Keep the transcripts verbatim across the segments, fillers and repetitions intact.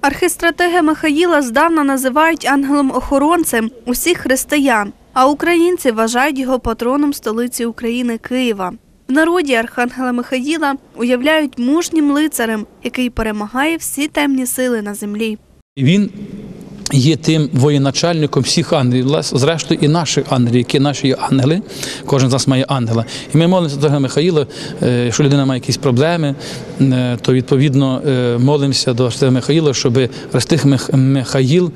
Архистратига Михаїла здавна називають ангелом-охоронцем усіх християн, а українці вважають його патроном столиці України – Києва. В народі архангела Михаїла уявляють мужнім лицарем, який перемагає всі темні сили на землі. Він є тим воєначальником всіх ангелів, зрештою і наших ангелів, які наші є ангели, кожен з нас має ангела. І ми молимося до Михаїла, якщо людина має якісь проблеми, то відповідно молимося до Архистратига Михаїла, щоб Архистратиг Михаїл,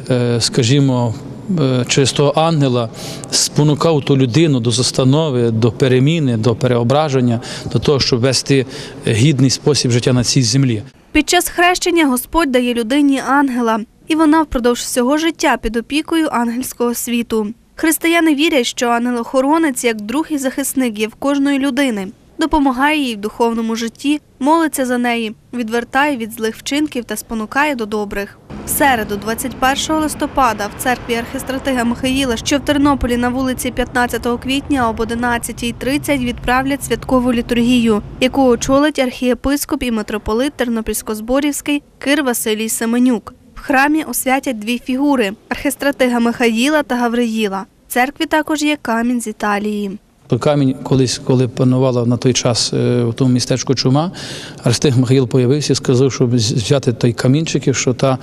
скажімо, через того ангела спонукав ту людину до застанови, до переміни, до переображення, до того, щоб вести гідний спосіб життя на цій землі. Під час хрещення Господь дає людині ангела, і вона впродовж всього життя під опікою ангельського світу. Християни вірять, що ангел-охоронець, як друг і захисник, є в кожної людини. Допомагає їй в духовному житті, молиться за неї, відвертає від злих вчинків та спонукає до добрих. В середу, двадцять першого листопада, в церкві Архистратига Михаїла, що в Тернополі на вулиці п'ятнадцятого квітня об одинадцятій тридцять відправлять святкову літургію, яку очолить архієпископ і митрополит Тернопільсько-Зборівський Кир Василій Семенюк. В храмі освятять дві фігури – Архистратига Михаїла та Гавриїла. В церкві також є камінь з Італії. Камінь колись, коли панувала на той час в тому містечку чума, Архистратиг Михаїл появився і сказав, щоб взяти той камінчик, що та,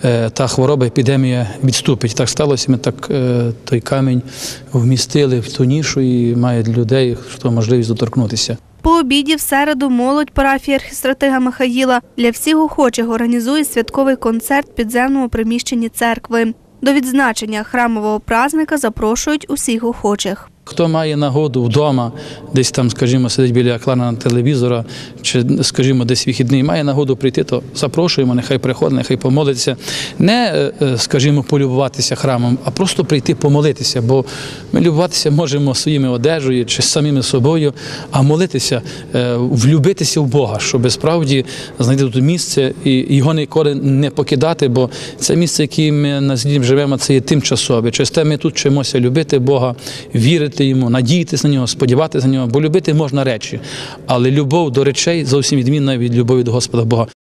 та хвороба, епідемія відступить. Так сталося, ми так той камінь вмістили в ту нішу і має для людей що можливість доторкнутися. По обіді в середу молодь парафії Архистратига Михаїла для всіх охочих організує святковий концерт в підземному приміщенні церкви. До відзначення храмового празника запрошують усіх охочих. Хто має нагоду вдома, десь там, скажімо, сидить біля екрана телевізора, чи, скажімо, десь вихідний, має нагоду прийти, то запрошуємо, нехай приходить, нехай помолиться. Не, скажімо, полюбуватися храмом, а просто прийти помолитися, бо ми любуватися можемо своїми одежею чи самими собою, а молитися, влюбитися в Бога, щоб справді знайти тут місце і його ніколи не покидати, бо це місце, яке ми на землі живемо, це є тимчасове. Через те ми тут вчимося любити Бога, вірити Йому, надіятися на Нього, сподіватися на Нього, бо любити можна речі, але любов до речей зовсім відмінна від любові до Господа Бога.